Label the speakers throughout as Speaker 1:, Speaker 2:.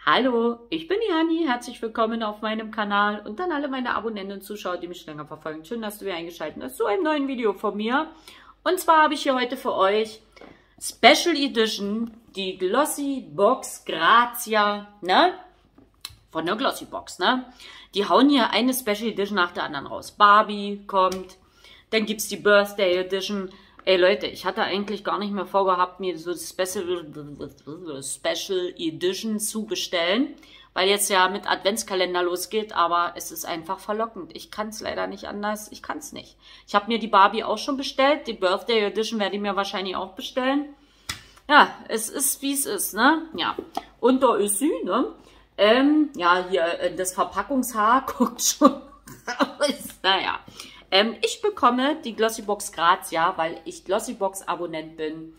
Speaker 1: Hallo, ich bin die Hanni. Herzlich willkommen auf meinem Kanal und an alle meine Abonnenten und Zuschauer, die mich schon länger verfolgen. Schön, dass du wieder eingeschaltet hast zu einem neuen Video von mir. Und zwar habe ich hier heute für euch Special Edition, die Glossy Box Grazia, ne? Von der Glossy Box, ne? Die hauen hier eine Special Edition nach der anderen raus. Barbie kommt, dann gibt es die Birthday Edition. Ey Leute, ich hatte eigentlich gar nicht mehr vorgehabt, mir so Special Edition zu bestellen, weil jetzt ja mit Adventskalender losgeht, aber es ist einfach verlockend. Ich kann es leider nicht anders, ich kann es nicht. Ich habe mir die Barbie auch schon bestellt, die Birthday Edition werde ich mir wahrscheinlich auch bestellen. Ja, es ist wie es ist, ne? Ja, und da ist sie, ne? Ja, hier das Verpackungshaar guckt schon raus, naja. Ich bekomme die Glossy Box Grazia, weil ich Glossy Box Abonnent bin,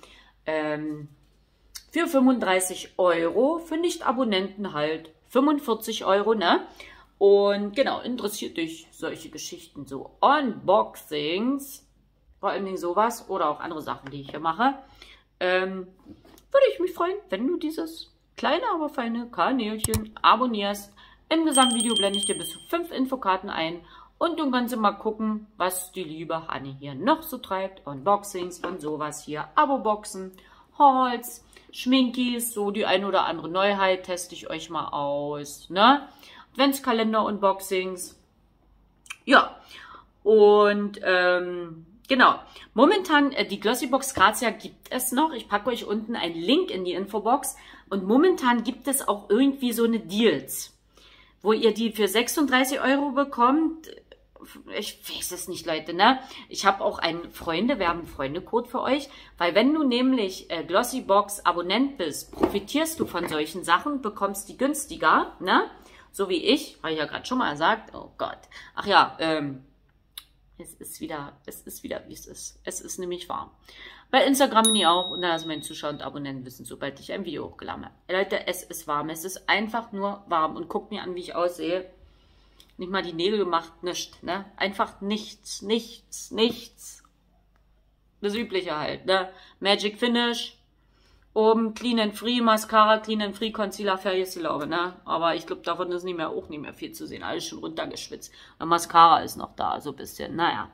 Speaker 1: für 35 €, für Nicht-Abonnenten halt 45 €, ne? Und genau, interessiert dich solche Geschichten, so Unboxings, vor allen Dingen sowas oder auch andere Sachen, die ich hier mache, würde ich mich freuen, wenn du dieses kleine, aber feine Kanälchen abonnierst. Im Gesamtvideo blende ich dir bis zu 5 Infokarten ein. Und du kannst mal gucken, was die liebe Hanni hier noch so treibt. Unboxings und sowas hier. Abo-Boxen, Hauls, Schminkis, so die ein oder andere Neuheit teste ich euch mal aus. Ne? Adventskalender-Unboxings. Ja, und genau. Momentan, die Glossy Box Grazia gibt es noch. Ich packe euch unten einen Link in die Infobox. Und momentan gibt es auch irgendwie so eine Deals, wo ihr die für 36 € bekommt. Ich weiß es nicht, Leute, ne? Ich habe auch einen wir haben einen Freunde-Code für euch, weil wenn du nämlich Glossy Box Abonnent bist, profitierst du von solchen Sachen, bekommst die günstiger, ne? So wie ich, habe ich ja gerade schon mal gesagt. Oh Gott. Ach ja, es ist wieder, wie es ist. Es ist nämlich warm. Bei Instagram bin ich auch, und da lassen meine Zuschauer und Abonnenten wissen, sobald ich ein Video hochgeladen habe. Leute, es ist warm. Es ist einfach nur warm. Und guckt mir an, wie ich aussehe. Nicht mal die Nägel gemacht, nichts, ne? Einfach nichts, nichts, nichts. Das Übliche halt, ne? Magic Finish. Oben Clean and Free Mascara, Clean and Free Concealer, Fairies Laube, ne? Aber ich glaube, davon ist auch nicht mehr viel zu sehen. Alles schon runtergeschwitzt. Und Mascara ist noch da, so ein bisschen. Naja.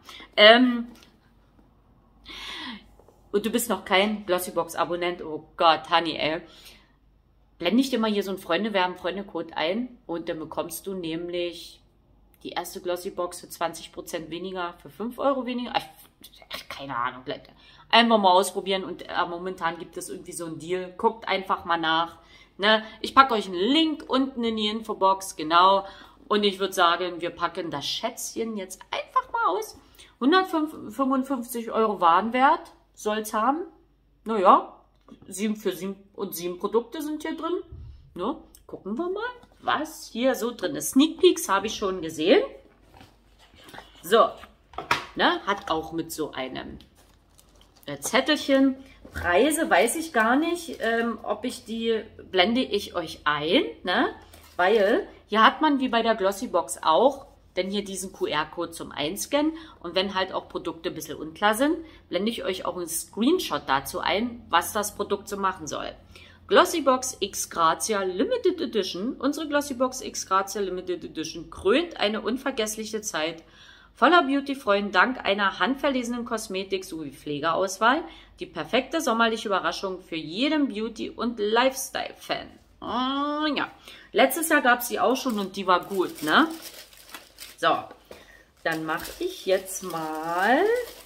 Speaker 1: Und du bist noch kein Glossy Box Abonnent. Oh Gott, Honey, ey. Blende ich dir mal hier so einen Freunde-Code ein. Und dann bekommst du nämlich die erste Glossy Box für 20% weniger, für 5 € weniger. Ach, keine Ahnung, Leute. Einfach mal ausprobieren und momentan gibt es irgendwie so einen Deal. Guckt einfach mal nach. Ne? Ich packe euch einen Link unten in die Infobox, genau. Und ich würde sagen, wir packen das Schätzchen jetzt einfach mal aus. 155 € Warenwert soll es haben. Naja, 7 Produkte sind hier drin. Ne? Gucken wir mal, was hier so drin ist. Sneak Peeks habe ich schon gesehen. So, ne? Hat auch mit so einem Zettelchen. Preise weiß ich gar nicht, ob ich die, blende ich euch ein, ne? Weil hier hat man wie bei der Glossy Box auch, denn hier diesen QR-Code zum Einscannen und wenn halt auch Produkte ein bisschen unklar sind, blende ich euch auch einen Screenshot dazu ein, was das Produkt so machen soll. Glossy Box X Grazia Limited Edition, unsere Glossy Box X Grazia Limited Edition krönt eine unvergessliche Zeit voller Beauty-Freuden dank einer handverlesenen Kosmetik sowie Pflegeauswahl. Die perfekte sommerliche Überraschung für jeden Beauty- und Lifestyle-Fan. Oh, ja. Letztes Jahr gab es die auch schon und die war gut, ne? So, dann mache ich jetzt mal...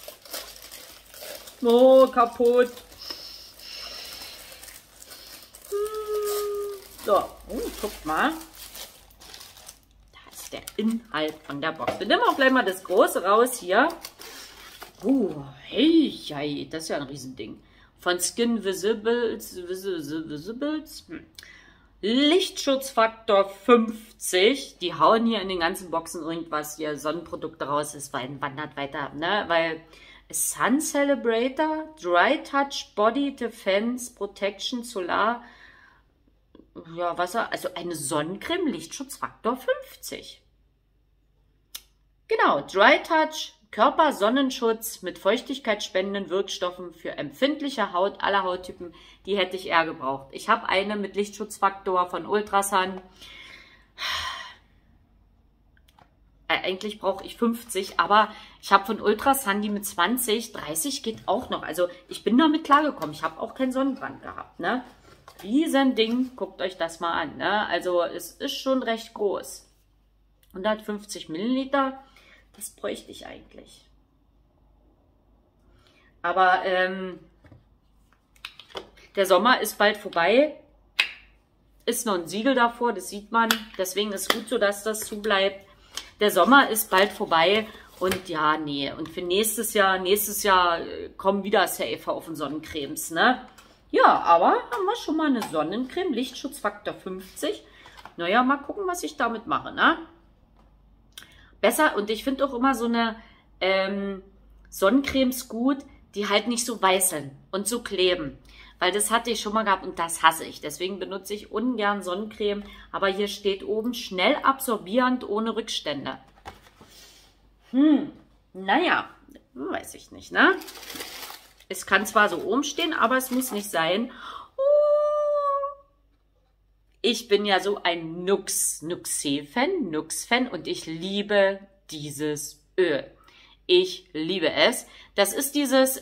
Speaker 1: Oh, kaputt. So, guckt mal. Da ist der Inhalt von der Box. Wir nehmen auch gleich mal das Große raus hier. Hey, das ist ja ein Riesending. Von Skin Visibles. Lichtschutzfaktor 50. Die hauen hier in den ganzen Boxen irgendwas hier, Sonnenprodukte raus. Es wandert weiter, ne? Weil Sun Celebrator, Dry Touch, Body Defense, Protection, Solar... Ja, Wasser, also eine Sonnencreme, Lichtschutzfaktor 50. Genau, Dry Touch, Körpersonnenschutz mit feuchtigkeitsspendenden Wirkstoffen für empfindliche Haut aller Hauttypen. Die hätte ich eher gebraucht. Ich habe eine mit Lichtschutzfaktor von Ultrasun. Eigentlich brauche ich 50, aber ich habe von Ultrasun die mit 20, 30 geht auch noch. Also ich bin damit klargekommen. Ich habe auch keinen Sonnenbrand gehabt, ne? Riesending, guckt euch das mal an, ne? Also es ist schon recht groß. 150 Milliliter, das bräuchte ich eigentlich. Aber der Sommer ist bald vorbei. Ist noch ein Siegel davor, das sieht man. Deswegen ist gut so, dass das zu bleibt. Der Sommer ist bald vorbei und ja, nee. Und für nächstes Jahr kommen wieder Safe-Haufen Sonnencremes, ne? Ja, aber haben wir schon mal eine Sonnencreme, Lichtschutzfaktor 50. Naja, mal gucken, was ich damit mache, ne? Besser, und ich finde auch immer so eine Sonnencremes gut, die halt nicht so weißeln und so kleben. Weil das hatte ich schon mal gehabt und das hasse ich. Deswegen benutze ich ungern Sonnencreme. Aber hier steht oben, schnell absorbierend, ohne Rückstände. Naja, weiß ich nicht, ne? Es kann zwar so oben stehen, aber es muss nicht sein. Ich bin ja so ein Nuxe-Fan und ich liebe dieses Öl. Ich liebe es. Das ist dieses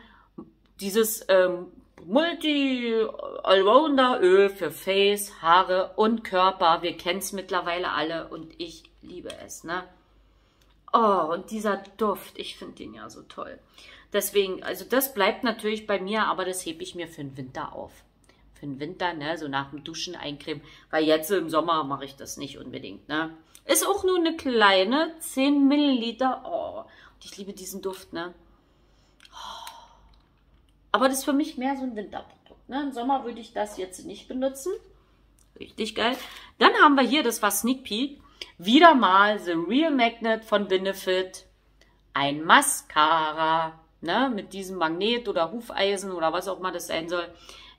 Speaker 1: Multi-Allrounder-Öl für Face, Haare und Körper. Wir kennen es mittlerweile alle und ich liebe es, ne? Oh, und dieser Duft, ich finde den ja so toll. Deswegen, also das bleibt natürlich bei mir, aber das hebe ich mir für den Winter auf. Für den Winter, ne, so nach dem Duschen eincremen, weil jetzt im Sommer mache ich das nicht unbedingt, ne? Ist auch nur eine kleine, 10 Milliliter. Oh, und ich liebe diesen Duft, ne? Aber das ist für mich mehr so ein Winterprodukt. Ne? Im Sommer würde ich das jetzt nicht benutzen. Richtig geil. Dann haben wir hier, das war Sneak Peek, wieder mal The Real Magnet von Benefit. Ein Mascara, ne? Mit diesem Magnet oder Hufeisen oder was auch immer das sein soll.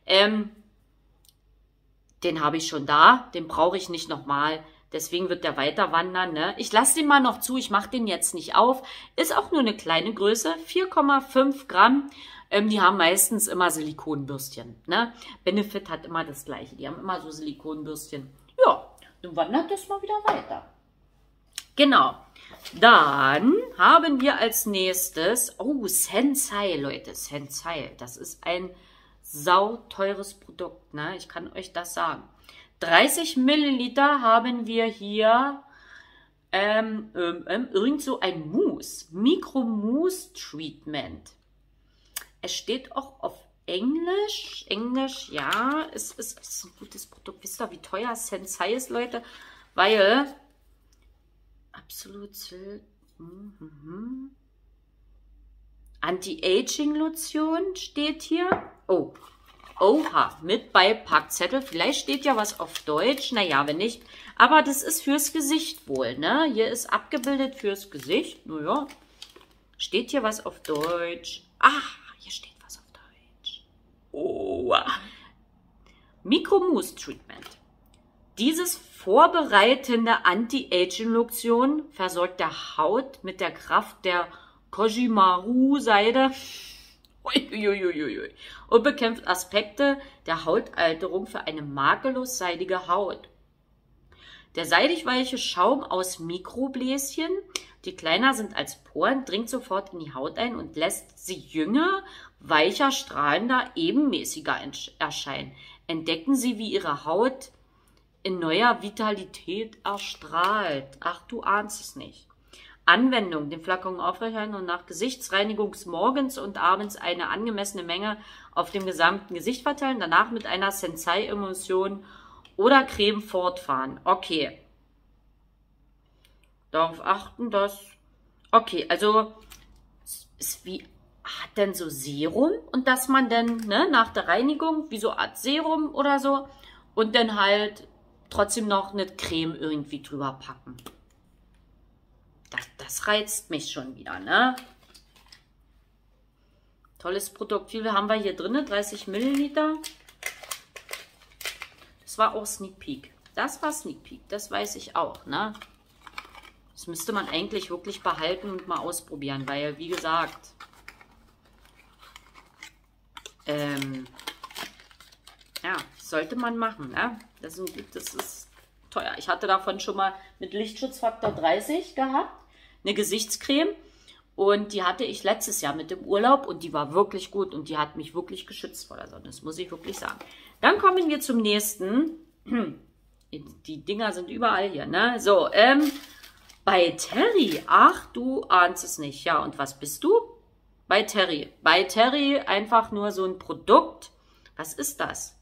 Speaker 1: Den habe ich schon da. Den brauche ich nicht nochmal. Deswegen wird der weiter wandern. Ne? Ich lasse den mal noch zu. Ich mache den jetzt nicht auf. Ist auch nur eine kleine Größe. 4,5 Gramm. Die haben meistens immer Silikonbürstchen. Ne? Benefit hat immer das Gleiche. Die haben immer so Silikonbürstchen. Ja, dann wandert das mal wieder weiter. Genau. Dann haben wir als nächstes, oh, Sensai, Leute. Sensai, das ist ein sauteures Produkt. Ne? Ich kann euch das sagen. 30 Milliliter haben wir hier irgend so ein Mousse. Micro-Mousse Treatment. Es steht auch auf Englisch. Englisch, ja, ist ein gutes Produkt. Wisst ihr, wie teuer Sensai ist, Leute? Weil absolut Anti-Aging-Lotion steht hier. Oh, oha, mit Beipackzettel. Vielleicht steht ja was auf Deutsch. Naja, wenn nicht. Aber das ist fürs Gesicht wohl, ne? Hier ist abgebildet fürs Gesicht. Naja, steht hier was auf Deutsch. Ah, hier steht was auf Deutsch. Oh, Micro-Mousse Treatment. Dieses vorbereitende Anti-Aging-Lotion versorgt der Haut mit der Kraft der Kojimaru-Seide und bekämpft Aspekte der Hautalterung für eine makellos seidige Haut. Der seidig weiche Schaum aus Mikrobläschen, die kleiner sind als Poren, dringt sofort in die Haut ein und lässt sie jünger, weicher, strahlender, ebenmäßiger erscheinen. Entdecken Sie, wie Ihre Haut in neuer Vitalität erstrahlt. Ach, du ahnst es nicht. Anwendung: Den Flakon aufrechterhalten und nach Gesichtsreinigung morgens und abends eine angemessene Menge auf dem gesamten Gesicht verteilen. Danach mit einer Sensai-Emulsion oder Creme fortfahren. Okay. Darauf achten, dass... Okay, also ist wie... Hat denn so Serum und dass man dann nach der Reinigung wie so eine Art Serum oder so und dann halt trotzdem noch eine Creme irgendwie drüber packen. Das reizt mich schon wieder, ne? Tolles Produkt. Wie viel haben wir hier drin? 30 Milliliter. Das war auch Sneak Peek. Das war Sneak Peek. Das weiß ich auch, ne? Das müsste man eigentlich wirklich behalten und mal ausprobieren, weil, wie gesagt, ja, sollte man machen, ne? Das ist teuer. Ich hatte davon schon mal mit Lichtschutzfaktor 30 gehabt, eine Gesichtscreme. Und die hatte ich letztes Jahr mit dem Urlaub und die war wirklich gut und die hat mich wirklich geschützt vor der Sonne. Das muss ich wirklich sagen. Dann kommen wir zum nächsten. Die Dinger sind überall hier, ne? So, bei Terry. Ach, du ahnst es nicht. Ja, und was bist du? Bei Terry. Bei Terry einfach nur so ein Produkt. Was ist das?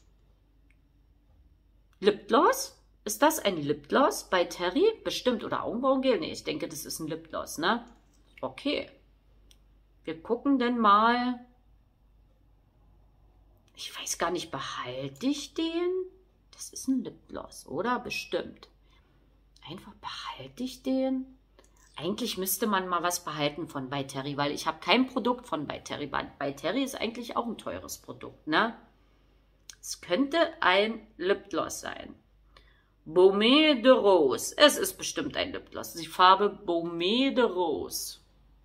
Speaker 1: Lipgloss? Ist das ein Lipgloss bei Terry? Bestimmt. Oder Augenbrauengel? Nee, ich denke, das ist ein Lipgloss, ne? Okay. Wir gucken denn mal. Ich weiß gar nicht, behalte ich den? Das ist ein Lipgloss, oder? Bestimmt. Einfach behalte ich den? Eigentlich müsste man mal was behalten von bei Terry, weil ich habe kein Produkt von bei Terry. Bei Terry ist eigentlich auch ein teures Produkt, ne? Es könnte ein Lipgloss sein. Baume de Rose. Es ist bestimmt ein Lipgloss. Die Farbe Baume de Rose.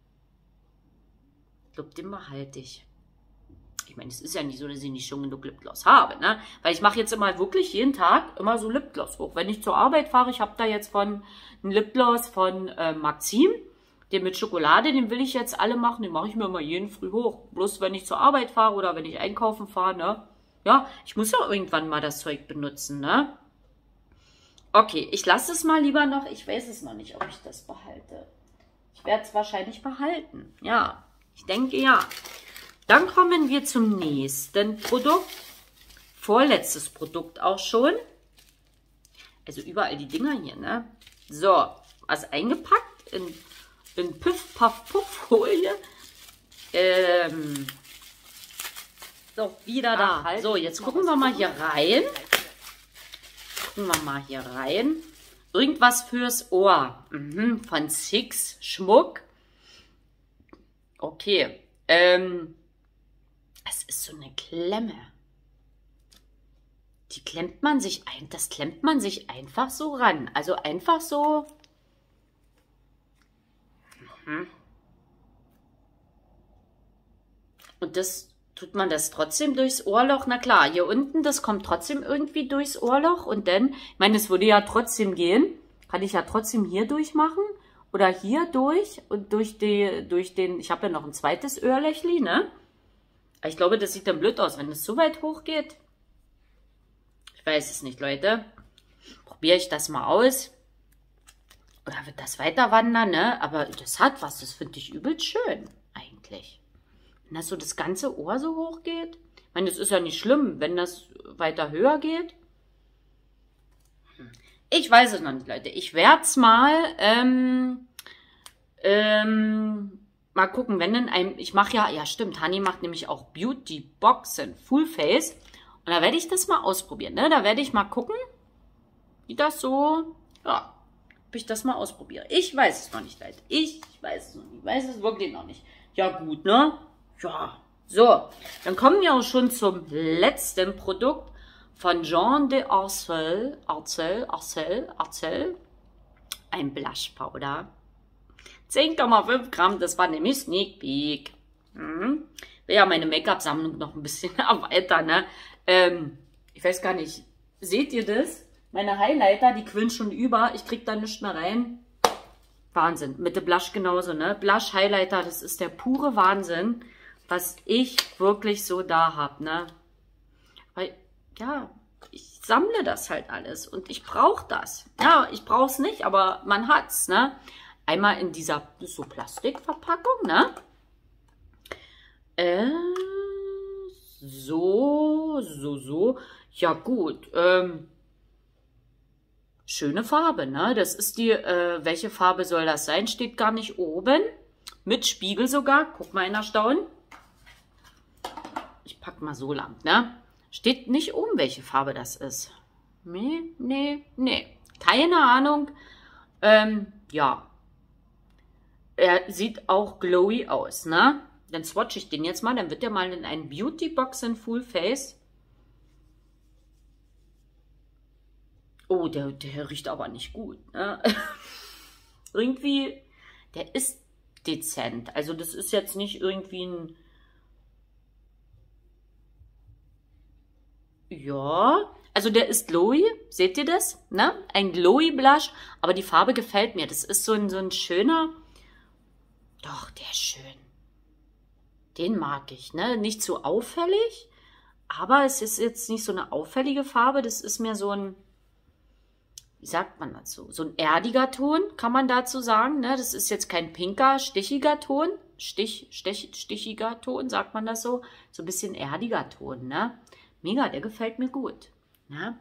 Speaker 1: Ich glaube, den behalte ich. Ich meine, es ist ja nicht so, dass ich nicht schon genug Lipgloss habe, ne? Weil ich mache jetzt immer wirklich jeden Tag immer so Lipgloss hoch. Wenn ich zur Arbeit fahre, ich habe da jetzt einen Lipgloss von Maxim, den mit Schokolade, den will ich jetzt alle machen. Den mache ich mir immer jeden Früh hoch. Bloß wenn ich zur Arbeit fahre oder wenn ich einkaufen fahre, ne? Ja, ich muss ja irgendwann mal das Zeug benutzen, ne? Okay, ich lasse es mal lieber noch. Ich weiß es noch nicht, ob ich das behalte. Ich werde es wahrscheinlich behalten. Ja, ich denke ja. Dann kommen wir zum nächsten Produkt. Vorletztes Produkt auch schon. Also überall die Dinger hier, ne? So, was eingepackt in Piff-Paff-Puff-Folie. So, wieder da. So, jetzt gucken wir mal hier rein. Irgendwas fürs Ohr. Von Six Schmuck. Okay. Es ist so eine Klemme. Die klemmt man sich ein. Das klemmt man sich einfach so ran. Also einfach so. Und das tut man das trotzdem durchs Ohrloch. Na klar, hier unten, das kommt trotzdem irgendwie durchs Ohrloch. Und dann, ich meine, es würde ja trotzdem gehen. Kann ich ja trotzdem hier durchmachen. Oder hier durch. Und durch den, ich habe ja noch ein zweites Öhrlächli, ne? Ich glaube, das sieht dann blöd aus, wenn es so weit hoch geht. Ich weiß es nicht, Leute. Probiere ich das mal aus. Oder wird das weiter wandern, ne? Aber das hat was. Das finde ich übelst schön, eigentlich. Wenn das so das ganze Ohr so hoch geht. Ich meine, das ist ja nicht schlimm, wenn das weiter höher geht. Ich weiß es noch nicht, Leute. Ich werde es mal, mal gucken, wenn dann ich mache ja stimmt, Hani macht nämlich auch Beauty Boxen Full Face. Und da werde ich das mal ausprobieren, ne? Da werde ich mal gucken, wie das so, ja, ob ich das mal ausprobiere. Ich weiß es noch nicht, Leute. Ich weiß es noch nicht. Ich weiß es wirklich noch nicht. Ja, gut, ne? Ja. So, dann kommen wir auch schon zum letzten Produkt von Jean de Arcel. Ein Blush Powder. 10,5 Gramm, das war nämlich Sneak Peek. Will ja meine Make-up-Sammlung noch ein bisschen erweitern, ne? Ich weiß gar nicht, seht ihr das? Meine Highlighter, die quillen schon über, ich krieg da nichts mehr rein. Wahnsinn, mit dem Blush genauso, ne? Blush, Highlighter, das ist der pure Wahnsinn, was ich wirklich so da habe, ne? Weil, ja, ich sammle das halt alles und ich brauche das. Ja, ich brauche es nicht, aber man hat's, ne? Einmal in dieser so Plastikverpackung, ne? So. Ja gut. Schöne Farbe, ne? Das ist die, welche Farbe soll das sein? Steht gar nicht oben. Mit Spiegel sogar. Guck mal in Erstaunen. Ich pack mal so lang, ne? Steht nicht oben, welche Farbe das ist. Nee. Keine Ahnung. Ja. Er sieht auch glowy aus, ne? Dann swatche ich den jetzt mal. Dann wird der mal in einen Beauty Box in Full Face. Oh, der riecht aber nicht gut, ne? irgendwie, der ist dezent. Also das ist jetzt nicht irgendwie ein, ja, also der ist glowy, seht ihr das? Ne? Ein glowy Blush, aber die Farbe gefällt mir. Das ist so ein schöner, doch, der ist schön. Den mag ich, ne? Nicht zu auffällig, aber es ist jetzt nicht so eine auffällige Farbe. Das ist mehr so ein, wie sagt man dazu? So ein erdiger Ton, kann man dazu sagen, ne? Das ist jetzt kein pinker, stichiger Ton. Stichiger Ton, sagt man das so? So ein bisschen erdiger Ton, ne? Mega, der gefällt mir gut. Ne?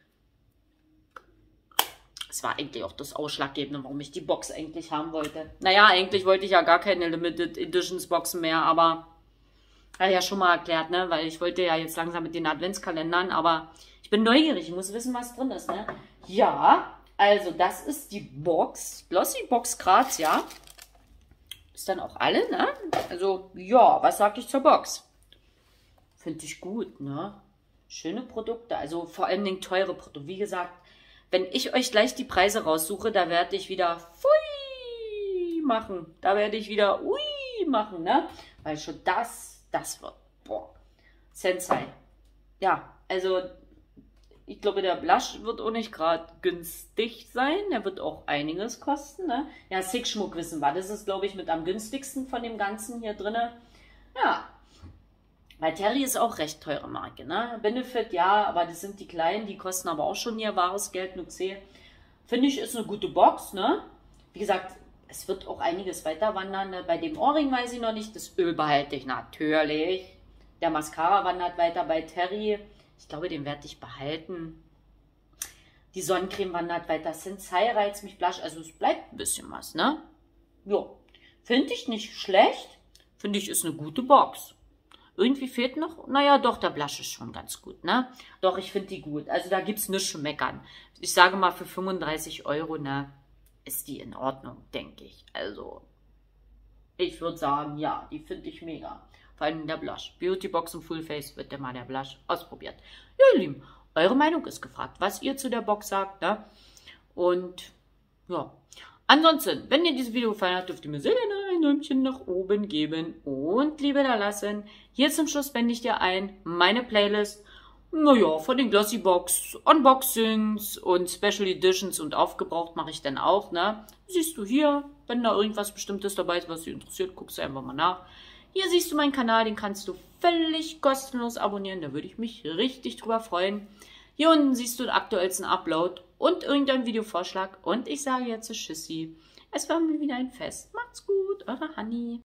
Speaker 1: Das war eigentlich auch das Ausschlaggebende, warum ich die Box eigentlich haben wollte. Naja, eigentlich wollte ich ja gar keine Limited Editions Boxen mehr, aber habe ich ja schon mal erklärt, ne? Weil ich wollte ja jetzt langsam mit den Adventskalendern, aber ich bin neugierig, ich muss wissen, was drin ist, ne? Ja, also das ist die Box, Glossy Box Grazia. Ist dann auch alle, ne? Also, ja, was sag ich zur Box? Finde ich gut, ne? Schöne Produkte, also vor allen Dingen teure Produkte. Wie gesagt, wenn ich euch gleich die Preise raussuche, da werde ich wieder Pfui machen. Da werde ich wieder Ui machen, ne? Weil schon das wird, boah, Sensei. Ja, also ich glaube, der Blush wird auch nicht gerade günstig sein. Der wird auch einiges kosten, ne? Ja, Sick-Schmuck wissen wir. Das ist, glaube ich, mit am günstigsten von dem Ganzen hier drin. Ja, weil Terry ist auch recht teure Marke, ne? Benefit, ja, aber das sind die kleinen, die kosten aber auch schon ihr wahres Geld, Nuxe. Finde ich, ist eine gute Box, ne? Wie gesagt, es wird auch einiges weiter wandern. Ne? Bei dem Ohrring weiß ich noch nicht, das Öl behalte ich natürlich. Der Mascara wandert weiter bei Terry. Ich glaube, den werde ich behalten. Die Sonnencreme wandert weiter. Sensei reizt mich, Blush, also es bleibt ein bisschen was, ne? Ja, finde ich nicht schlecht. Finde ich, ist eine gute Box. Irgendwie fehlt noch, naja, doch, der Blush ist schon ganz gut, ne? Doch, ich finde die gut. Also da gibt es nichts zu meckern. Ich sage mal, für 35 €, ne, ist die in Ordnung, denke ich. Also, ich würde sagen, ja, die finde ich mega. Vor allem der Blush. Beautybox und Full Face wird der mal der Blush ausprobiert. Ja, ihr Lieben, eure Meinung ist gefragt, was ihr zu der Box sagt, ne? Und, ja. Ansonsten, wenn dir dieses Video gefallen hat, dürft ihr mir sehr gerne ein Däumchen nach oben geben und Liebe da lassen. Hier zum Schluss blende ich dir ein meine Playlist, naja, von den Glossy Box, Unboxings und Special Editions und aufgebraucht mache ich dann auch, ne? Siehst du hier, wenn da irgendwas Bestimmtes dabei ist, was dich interessiert, guckst du einfach mal nach. Hier siehst du meinen Kanal, den kannst du völlig kostenlos abonnieren, da würde ich mich richtig drüber freuen. Hier unten siehst du den aktuellsten Upload und irgendeinen Videovorschlag. Und ich sage jetzt Tschüssi. Es war mir wieder ein Fest. Macht's gut, eure Hanni.